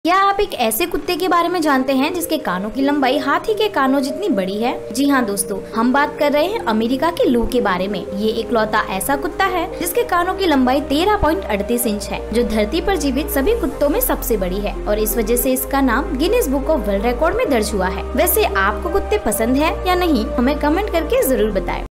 क्या आप एक ऐसे कुत्ते के बारे में जानते हैं जिसके कानों की लंबाई हाथी के कानों जितनी बड़ी है? जी हाँ दोस्तों, हम बात कर रहे हैं अमेरिका के लू के बारे में। ये इकलौता ऐसा कुत्ता है जिसके कानों की लंबाई 13.38 इंच है, जो धरती पर जीवित सभी कुत्तों में सबसे बड़ी है और इस वजह से इसका नाम Guinness Book of World Record में दर्ज हुआ है। वैसे आपको कुत्ते पसंद है या नहीं, हमें कमेंट करके जरूर बताएं।